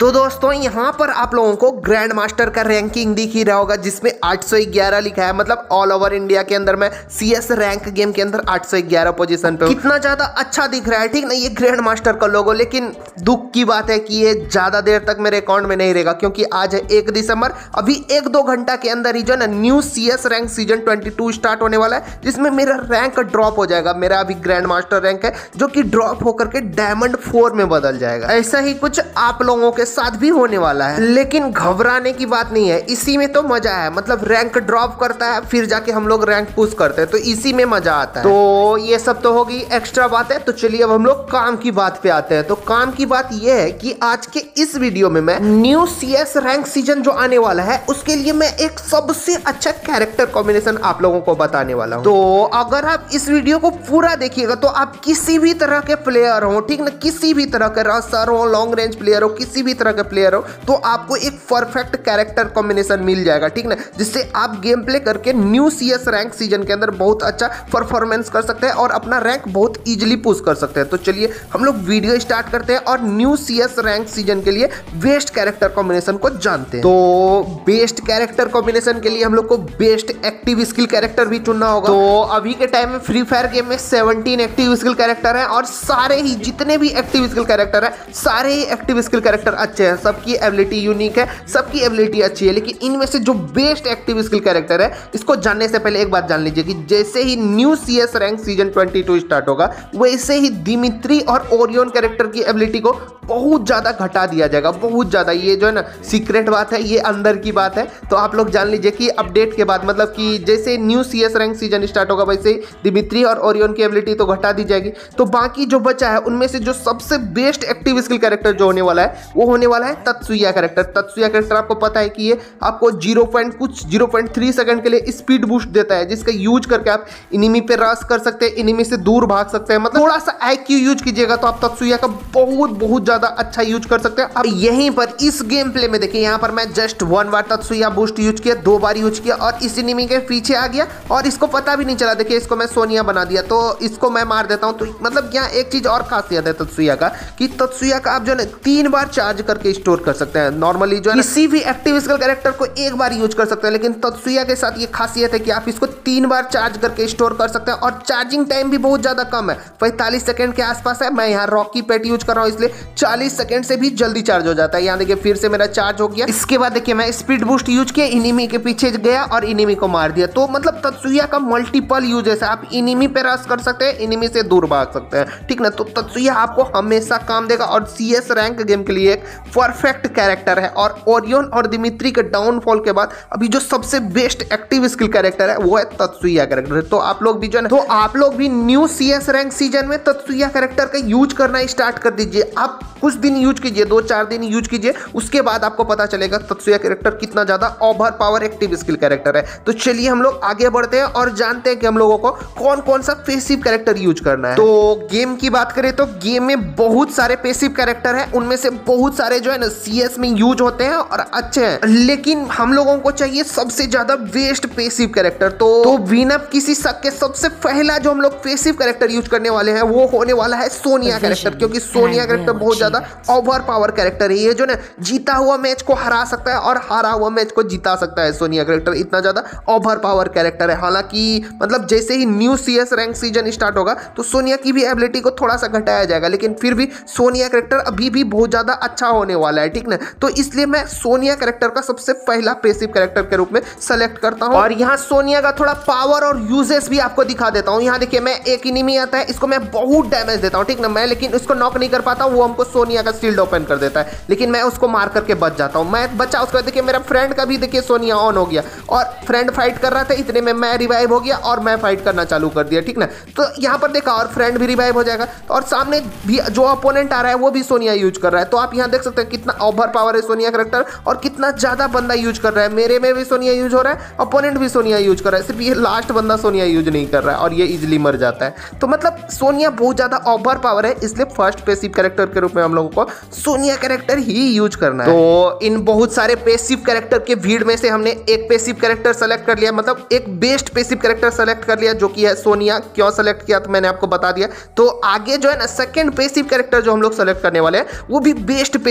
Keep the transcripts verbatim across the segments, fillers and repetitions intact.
तो दोस्तों यहाँ पर आप लोगों को ग्रैंड मास्टर का रैंकिंग दिख ही रहा होगा, जिसमें आठ सौ ग्यारह लिखा है। मतलब ऑल ओवर इंडिया के अंदर में सीएस रैंक गेम के अंदर आठ सौ ग्यारह पोजीशन पे। कितना ज्यादा अच्छा दिख रहा है, ठीक ना, ये ग्रैंड मास्टर का लोगो। लेकिन दुख की बात है कि ये ज्यादा देर तक मेरे अकाउंट में नहीं रहेगा, क्योंकि आज है एक दिसंबर। अभी एक दो घंटा के अंदर ही जो है न्यू सीएस रैंक सीजन बाईस स्टार्ट होने वाला है, जिसमें मेरा रैंक ड्रॉप हो जाएगा। मेरा अभी ग्रैंड मास्टर रैंक है जो कि ड्रॉप होकर के डायमंड फोर में बदल जाएगा। ऐसा ही कुछ आप लोगों के साथ भी होने वाला है, लेकिन घबराने की बात नहीं है। इसी में तो मजा है, मतलब रैंक ड्रॉप करता है फिर जाके हम लोग रैंक पुश करते हैं, तो इसी में मजा आता है। तो ये सब तो होगी एक्स्ट्रा बात है। तो चलिए अब हम लोग काम की बात पे आते हैं। तो काम की बात ये है कि आज के इस वीडियो में मैं न्यू सीएस रैंक सीजन जो आने वाला है उसके लिए मैं एक सबसे अच्छा कैरेक्टर कॉम्बिनेशन आप लोगों को बताने वाला हूं। तो अगर आप इस वीडियो को पूरा देखिएगा तो आप किसी भी तरह के प्लेयर हो, ठीक ना, किसी भी तरह के रसर हो, लॉन्ग रेंज प्लेयर हो, किसी भी तरह के प्लेयर हो, तो आपको एक परफेक्ट कैरेक्टर कॉम्बिनेशन मिल जाएगा, ठीक ना, जिससे आप गेम प्ले करके न्यू सीएस रैंक सीजन के अंदर बहुत अच्छा परफॉर्मेंस कर सकते हैं और अपना रैंक बहुत इजीली पुश कर सकते हैं। तो चलिए हम लोग वीडियो स्टार्ट करते हैं और न्यू सीएस रैंक सीजन के लिए बेस्ट कैरेक्टर कॉम्बिनेशन को जानते हैं। तो बेस्ट कैरेक्टर कॉम्बिनेशन के लिए हम लोग को बेस्ट एक्टिव स्किल कैरेक्टर भी चुनना होगा। तो अभी के टाइम में फ्री फायर गेम में सत्रह एक्टिव स्किल कैरेक्टर हैं और सारे ही जितने भी एक्टिव स्किल कैरेक्टर हैं सारे ही एक्टिव स्किल कैरेक्टर अच्छे हैं, सबकी एबिलिटी यूनिक है, सबकी एबिलिटी अच्छी है। लेकिन इनमें से जो बेस्ट एक्टिव स्किल कैरेक्टर है, इसको जानने से पहले एक बात जान लीजिए कि जैसे ही न्यू सीएस रैंक सीजन बाईस स्टार्ट होगा वैसे ही दिमित्री और ओरियन कैरेक्टर की एबिलिटी को बहुत ज्यादा घटा दिया जाएगा, बहुत ज्यादा। ये जो है ना सीक्रेट बात है, ये अंदर की बात है। तो आप लोग जान लीजिए कि अपडेट के बाद, मतलब कि जैसे new CS rank season start होगा वैसे ही दिमित्री और ओरियन की एबिलिटी तो घटा दी जाएगी। तो बाकी जो बचा है उनमें से जो सबसे बेस्ट एक्टिव स्किल कैरेक्टर जो होने वाला है वो होने वाला है तत्सुया कैरेक्टर। तत्सुया कैरेक्टर आपको पता है कि ये आपको जीरो पॉइंट कुछ जीरो पॉइंट थ्री सेकंड के लिए स्पीड बूस्ट देता है, जिसका यूज करके आप इनिमी पे रश कर सकते हैं, इनिमी से दूर भाग सकते हैं। मतलब थोड़ा सा आईक्यू यूज कीजिएगा तो आप तत्सुया का बहुत बहुत ज्यादा अच्छा यूज कर सकते हैं। अब यहीं पर इस गेम प्ले में देखिए, यहाँ पर मैं जस्ट वन बार तत्सुया बूस्ट यूज किया, दो बार यूज किया और इस इनिमी के पीछे आ गया और इसको पता भी नहीं चला। देखिए इसको मैं सोनिया बना दिया, तो इसको मैं मार देता हूँ। तो मतलब यहाँ एक चीज और खासियत है तत्सुया का कि तत्सुया का आप जो है तीन बार चार्ज करके स्टोर कर सकते हैं। नॉर्मली जो है किसी भी एक्टिव स्किल कैरेक्टर को एक बार यूज कर सकते हैं, लेकिन तत्सुया के साथ ये खासियत है कि आप इसको तीन बार चार्ज करके स्टोर कर सकते हैं और चार्जिंग टाइम भी बहुत ज्यादा कम है, पैंतालीस सेकंड के आसपास है। मैं यहाँ रॉकी पेट यूज कर रहा हूँ इसलिए चालीस सेकंड से भी जल्दी चार्ज हो जाता है। यहाँ देखिए फिर से मेरा चार्ज हो गया। इसके बाद देखिए मैं स्पीड बूस्ट यूज किया, इनिमी के पीछे गया और इनिमी को मार दिया। तो मतलब तत्सुया का मल्टीपल यूजेस है, आप इनिमी पे रश कर सकते हैं, इनिमी से दूर भाग सकते हैं, ठीक ना। तो तत्सुया आपको हमेशा काम देगा और सीएस रैंक गेम के लिए एक परफेक्ट कैरेक्टर है। और ओरियन और दिमित्री के डाउनफॉल के बाद अभी जो सबसे बेस्ट एक्टिव स्किल कैरेक्टर है वो है तत्सुया कैरेक्टर। तो आप लोग भी जो है तो आप लोग भी न्यू सीएस रैंक सीजन में तत्सुया कैरेक्टर का यूज करना स्टार्ट कर दीजिए। आप कुछ दिन यूज कीजिए, दो चार दिन यूज कीजिए, उसके बाद आपको पता चलेगा तत्सुया कैरेक्टर कितना ज्यादा over power active skill character है। तो चलिए हम लोग आगे बढ़ते हैं और जानते हैं कि हम लोगों को कौन कौन सा पैसिव कैरेक्टर यूज करना है। तो गेम की बात करें तो गेम में बहुत सारे पैसिव कैरेक्टर हैं, उनमें से बहुत सारे जो है ना सीएस में यूज होते हैं और अच्छे हैं, लेकिन हम लोगों को चाहिए सबसे ज्यादा बेस्ट पैसिव कैरेक्टर। तो, तो बिना किसी शक के सबसे पहला जो हम लोग पैसिव कैरेक्टर यूज करने वाले हैं वो होने वाला है सोनिया कैरेक्टर, क्योंकि सोनिया कैरेक्टर बहुत ज्यादा ओवर पावर कैरेक्टर है। ये जो ना जीता हुआ मैच को हरा सकता है और हारा हुआ मैच को जिता सकता है। सोनिया कैरेक्टर इतना ज्यादा ओवर पावर कैरेक्टर है। हालांकि मतलब जैसे ही new CS rank season start होगा तो सोनिया की भी एबिलिटी को थोड़ा सा घटाया जाएगा, लेकिन फिर भी सोनिया कैरेक्टर अभी भी बहुत ज्यादा अच्छा होने वाला है, ठीक ना। तो इसलिए मैं सोनिया कैरेक्टर का सबसे पहला पैसिव कैरेक्टर के रूप में सेलेक्ट करता हूं। और यहाँ सोनिया का थोड़ा पावर और यूजेस भी आपको दिखा देता हूं। यहाँ देखिए मैं एक इनिमी आता है, इसको मैं बहुत डैमेज देता हूँ, ठीक ना, मैं लेकिन उसको नॉक नहीं कर पाता हूँ, वो हमको सोनिया का शील्ड ओपन कर देता है, लेकिन मैं उसको मार करके बच जाता हूँ। मैं बचा, उसके बाद देखिए मेरा फ्रेंड का भी देखिए सोनिया ऑन हो गया और फ्रेंड फाइट कर रहा था, इतने में मैं रिवाइव हो गया और मैं फाइट करना चालू कर दिया, ठीक ना। तो यहाँ पर देखा और फ्रेंड भी रिवाइव हो जाएगा और सामने भी जो अपोनेंट आ रहा है वो भी सोनिया यूज कर रहा है। तो आप यहाँ देख सकते हैं कितना ओवर पावर है सोनिया कैरेक्टर और कितना ज्यादा बंदा यूज कर रहा है। मेरे में भी सोनिया यूज हो रहा है, अपोनेंट भी सोनिया यूज कर रहा है, सिर्फ ये लास्ट बंदा सोनिया यूज नहीं कर रहा है और ये इजिली मर जाता है। तो मतलब सोनिया बहुत ज्यादा ओवर पावर है, इसलिए फर्स्ट पैसिव कैरेक्टर के रूप में हम लोगों को सोनिया कैरेक्टर ही यूज करना है। तो इन बहुत सारे पैसिव कैरेक्टर के भीड़ में से हमने एक पैसिव कैरेक्टर सेलेक्ट कर लिया, मतलब एक बेस्ट पैसिव कैरेक्टर सेलेक्ट कर लिया जो कि है सोनिया। क्यों सेलेक्ट किया तो मैंने आपको बता दिया। तो आगे जो है ना सेकंड पैसिव कैरेक्टर जो हम लोग सेलेक्ट करने वाले हैं वो भी बेस्ट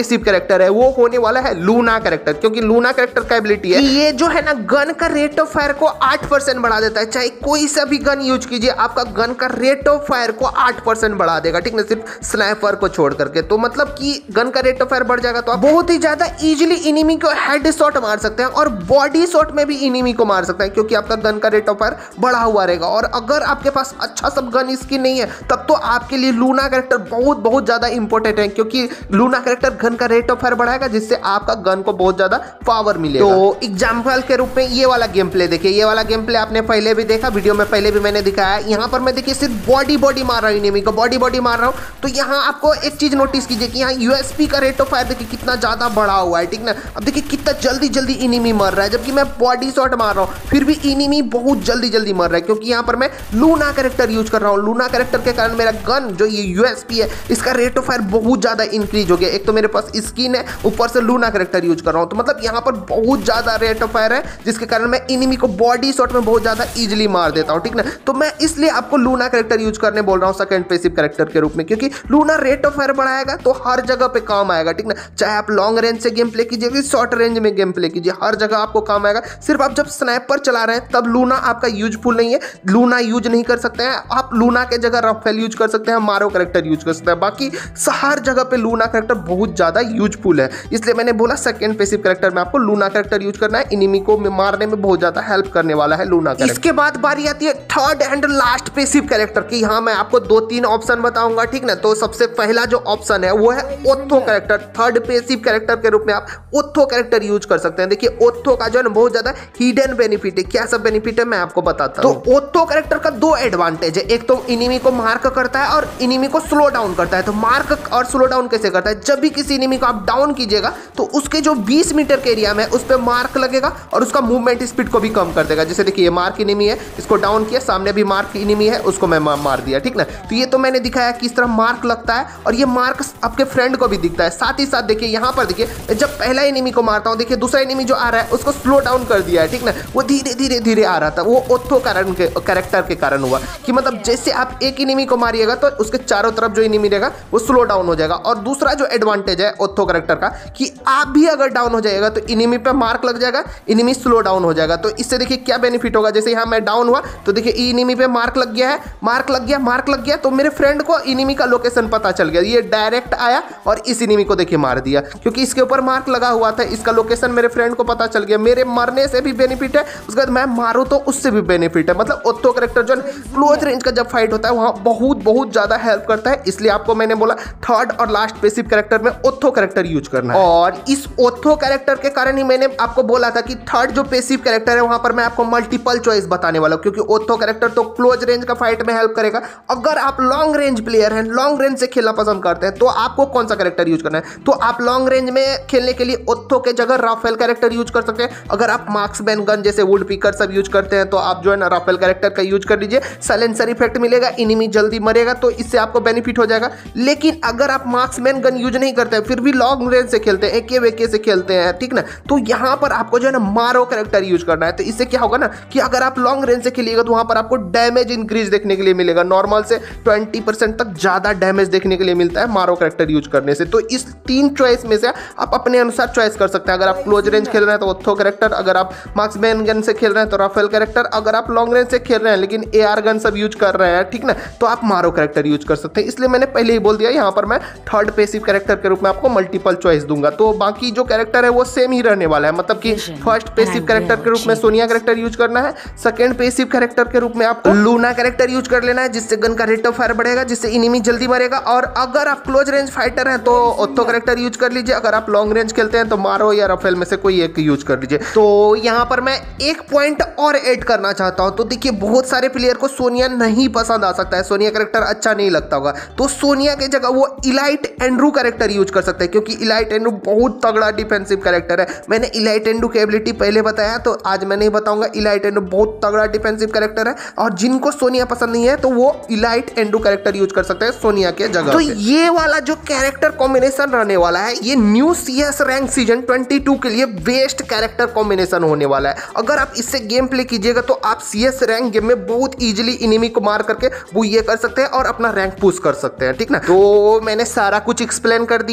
पैसिव कैरेक्टर है वो होने वाला है लूना कैरेक्टर, क्योंकि लूना कैरेक्टर का एबिलिटी है ये जो है ना गन का रेट ऑफ फायर को आठ परसेंट बढ़ा देता है। चाहे कोई सा भी गन यूज कीजिए, आपका गन का रेट ऑफ फायर को आठ परसेंट बढ़ा देगा, ठीक ना, सिर्फ स्नाइपर को छोड़ करके। तो मतलब कि गन का रेट ऑफ फायर बढ़ जाएगा तो आप बहुत ही ज्यादा इजीली इनिमी को हेड शॉट मार सकते हैं और बॉडी शॉट में भी इनिमी को मार सकते हैं, क्योंकि आपका गन का रेट ऑफ फायर बढ़ा हुआ रहेगा। और अगर आपके पास अच्छा सब गन स्किन नहीं है तब तो आपके लिए लूना कैरेक्टर बहुत बहुत ज्यादा इंपॉर्टेंट है, क्योंकि लूना कैरेक्टर गन का रेट ऑफ फायर बढ़ाएगा जिससे आपका गन को बहुत ज्यादा पावर मिलेगा। तो एग्जांपल के रूप में ये वाला गेम प्ले देखिए, ये वाला गेम प्ले आपने पहले भी देखा, वीडियो में पहले भी मैंने दिखाया। यहाँ पर मैं देखिए सिर्फ बॉडी बॉडी मार रहा हूँ इनिमी को, बॉडी बॉडी मार रहा हूँ। तो यहाँ आपको एक चीज नोटिस कीजिए कि यहाँ यूएसपी का रेट ऑफ फायर देखिए कितना ज्यादा बढ़ा हुआ है, ठीक ना। अब देखिए कितना जल्दी जल्दी इनिमी मर रहा है, जबकि मैं बॉडी शॉट मार रहा हूँ फिर भी इनिमी बहुत जल्दी जल्दी मर रहा है, क्योंकि यहाँ पर मैं लूना कैरेक्टर यूज कर रहा हूँ। लूना कैरेक्टर के कारण मेरा गन जो ये यूएसपी है इसका रेट ऑफ फायर बहुत ज्यादा इंक्रीज हो गया। एक तो मेरे पास स्किन है, ऊपर से लूना कैरेक्टर यूज कर रहा हूँ, तो मतलब यहाँ पर बहुत ज्यादा रेट ऑफ फायर है, जिसके कारण मैं इनिमी को बॉडी शॉट में बहुत ज्यादा इजीली मार देता हूँ, ठीक ना। तो मैं इसलिए आपको लूना कैरेक्टर यूज करने बोल रहा हूँ सेकंड पैसिव कैरेक्टर के रूप में, क्योंकि लूना रेट ऑफ फायर बढ़ाएगा तो हर जगह पे काम आएगा, ठीक ना। चाहे आप लॉन्ग रेंज से गेम प्ले कीजिए, शॉर्ट रेंज में गेम प्ले कीजिए, हर जगह आपको काम आएगा। सिर्फ आप जब स्नाइपर चला रहे हैं तब लूना आपका यूजफुल नहीं है, लूना यूज नहीं कर सकते हैं आप। लूना के जगह राफेल यूज कर सकते हैं, मारो कैरेक्टर यूज कर सकते हैं, बाकी हर जगह पे लूना कैरेक्टर बहुत ज्यादा यूजफुल है। इसलिए मैंने बोला सेकंड पैसिव कैरेक्टर में आपको लूना कैरेक्टर यूज करना है, इनिमी को मारने में बहुत ज्यादा हेल्प करने वाला है लूना कैरेक्टर। इसके बाद बारी आती है third and last passive character की। यहाँ मैं आपको दो तीन ऑप्शन बताऊंगा, ठीक ना। तो सबसे पहला जो ऑप्शन है वो है Otho character. Third passive character के रूप में आप ओथो कैरेक्टर यूज कर सकते हैं। देखिए ओथो का जो है ना बहुत ज्यादा हिडन बेनिफिट है। क्या सब बेनिफिट है मैं आपको बताता हूँ। तो ओथो कैरेक्टर का दो एडवांटेज है, एक तो इनिमी को मार्क करता है और इनिमी को स्लो डाउन करता है। तो मार्क और स्लो डाउन कैसे करता है, जब भी किसी इनिमी को आप डाउन कीजिएगा तो उसके जो बीस मीटर के एरिया में उस पर मार्क लगेगा और उसका मूवमेंट स्पीड को भी कम कर देगा। जैसे देखिए ये मार्क इनिमी है, इसको डाउन किया, सामने भी मार्क इनिमी है, उसको मैं मार दिया, ठीक ना। तो ये तो मैंने दिखाया किस तरह मार्क लगता है और ये मार्क आपके फ्रेंड को भी दिखता है। साथ ही साथ देखिए यहाँ पर देखिए जब पहला इनिमी को मारता हूँ, देखिए दूसरा इनिमी जो आ रहा है उसको स्लो डाउन कर दिया है, ठीक ना। वो धीरे धीरे धीरे आ रहा था, वो ओथो कारण के कैरेक्टर के कारण हुआ कि मतलब जैसे आप एक इनिमी को मारिएगा तो उसके चारों तरफ जो इनिमी रहेगा वो स्लो डाउन हो जाएगा। और दूसरा जो एडवांटेज है ओथो कैरेक्टर का कि आप भी अगर डाउन हो जाएगा तो इनिमी पे मार्क लग जाएगा, इनिमी स्लो डाउन हो जाएगा। तो इससे देखिए क्या बेनिफिट होगा, जैसे यहाँ मैं डाउन हुआ तो देखिए इनिमी पे मार्क लग गया है, मार्क लग गया मार्क लग गया तो मेरे फ्रेंड को इनिमी का लोकेशन पता चल गया, ये डायरेक्ट आया और इस इनिमी को देखिए मार दिया, क्योंकि इसके ऊपर मार्क लगा हुआ था, इसका लोकेशन मेरे फ्रेंड को पता चल गया। मेरे मरने से भी बेनिफिट है, उसके बाद मैं मारूं तो उससे भी बेनिफिट है। मतलब ओथो कैरेक्टर जो क्लोज रेंज का जब फाइट होता है वहां बहुत बहुत ज्यादा हेल्प करता है। इसलिए आपको मैंने बोला थर्ड और लास्ट पैसिव कैरेक्टर में ओथो कैरेक्टर यूज करना है। और इस ओथो कैरेक्टर के कारण ही मैंने आपको बोला था कि थर्ड जो पैसिव कैरेक्टर है वहां पर मैं आपको मल्टीपल चॉइस बताने वाला हूं, क्योंकि ओथो कैरेक्टर तो क्लोज रेंज का फाइट में हेल्प करेगा। अगर आप लॉन्ग रेंज प्लेयर हैं, लॉन्ग रेंज से खेलना पसंद करते हैं तो आपको कौन सा कैरेक्टर यूज करना है, तो आप लॉन्ग रेंज में खेलने के लिए ओथो के जगह राफेल कैरेक्टर यूज कर सकते हैं। अगर आप मार्क्समैन गन जैसे वुड पिकर सब यूज करते हैं तो आप जो है ना राफेल कैरेक्टर का यूज कर लीजिए, साइलेंसर इफेक्ट मिलेगा, इनिमी जल्दी मरेगा, तो इससे आपको बेनिफिट हो जाएगा। लेकिन अगर आप मार्क्समैन गन यूज नहीं करते हैं, फिर भी लॉन्ग रेंज से खेलते हैं, एके वेके से खेलते हैं, ठीक ना, तो यहाँ पर आपको जो है ना मारो कैरेक्टर यूज करना है। तो इससे क्या होगा ना कि अगर आप लॉन्ग रेंज से खेलिएगा तो वहां पर आपको डैमेज इंक्रीज देखने के लिए मिलेगा, नॉर्मल से ट्वेंटी परसेंट तक ज्यादा डैमेज देखने के लिए मिलता है मारो कैरेक्टर यूज करने से। तो इस तीन चॉइस में से आप अपने अनुसार चॉइस कर सकते हैं। अगर आप क्लोज रेंज खेल रहे हैं तो ओथो कैरेक्टर, अगर आप मार्क्समैन गन से खेल रहे हैं तो राफेल कैरेक्टर, अगर आप लॉन्ग रेंज से खेल रहे हैं लेकिन एआर गन सब यूज कर रहे हैं, ठीक ना, तो आप मारो कैरेक्टर यूज कर सकते हैं। इसलिए मैंने पहले ही बोल दिया यहाँ पर मैं थर्ड पैसिव कैरेक्टर के रूप में आपको मल्टीपल चॉइस दूंगा। तो बाकी जो कैरेक्टर है वो सेम ही रहने वाला है, मतलब कि फर्स्ट पैसिव कैरेक्टर के रूप में सोनिया कैरेक्टर यूज करना है, सेकंड पैसिव कैरेक्टर के रूप में आपको लूना कैरेक्टर यूज कर लेना है, जिससे गन का रेट ऑफ फायर बढ़ेगा, जिससे इनिमी जल्दी मरेगा। और अगर आप क्लोज रेंज फाइटर हैं तो ओथो कैरेक्टर यूज कर लीजिए, अगर आप लॉन्ग रेंज खेलते हैं तो मारो या राफेल में से कोई एक यूज कर लीजिए। तो यहाँ पर मैं एक पॉइंट और ऐड करना चाहता हूँ। तो देखिए बहुत सारे प्लेयर को सोनिया नहीं पसंद आ सकता है, सोनिया कैरेक्टर अच्छा नहीं लगता होगा, तो सोनिया के जगह वो इलाइट एंड्रू कैरेक्टर यूज कर सकते हैं, क्योंकि इलाइट एंड्रू बहुत तगड़ा डिफेंसिव कैरेक्टर है। मैंने इलाइट एंड्रू की एबिलिटी पहले बताया तो आज मैं नहीं बताऊंगा। इलाइट एंड्रू बहुत तगड़ा डिफेंसिव कैरेक्टर है और जिनको सोनिया पसंद नहीं है तो वो इलाइट एंड्रू कैरेक्टर यूज कर सकते हैं सोनिया के जगह। तो ये वाला जो कैरेक्टर कॉम्बिनेशन रहने वाला है ये न्यू सीएस रैंक सीजन बाईस के लिए बेस्ट कैरेक्टर कॉम्बिनेशन होने वाला है। अगर आप इससे गेम प्ले कीजिएगा तो आप सीएस रैंक गेम में बहुत इजीली इनिमी को मार करके वो ये कर सकते हैं और अपना रैंक पुश कर सकते हैं, ठीक ना। तो मैंने सारा कुछ एक्सप्लेन कर दिया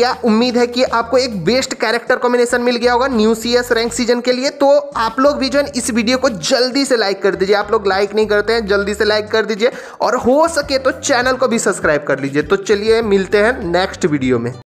किया। उम्मीद है कि आपको एक बेस्ट कैरेक्टर कॉम्बिनेशन मिल गया होगा न्यू सीएस रैंक सीजन के लिए। तो आप लोग भी जो है इस वीडियो को जल्दी से लाइक कर दीजिए। आप लोग लाइक नहीं करते हैं, जल्दी से लाइक कर दीजिए और हो सके तो चैनल को भी सब्सक्राइब कर लीजिए। तो चलिए मिलते हैं नेक्स्ट वीडियो में।